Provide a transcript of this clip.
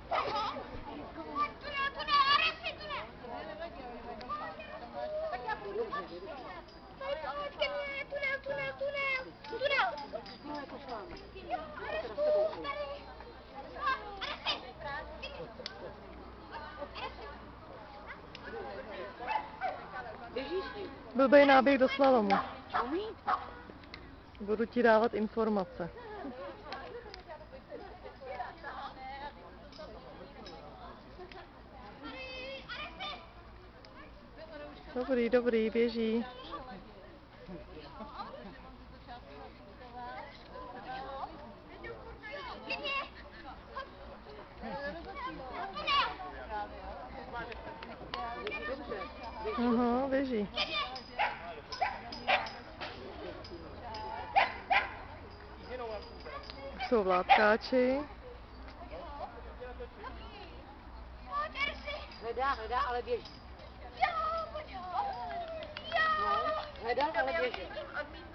Blbej náběh do slalomu. Budu ti dávat informace. Dobrý, dobrý, běží. Aha, běží. Jsou vládkáči. Hledá, ale běží. No, hledal, ale běží.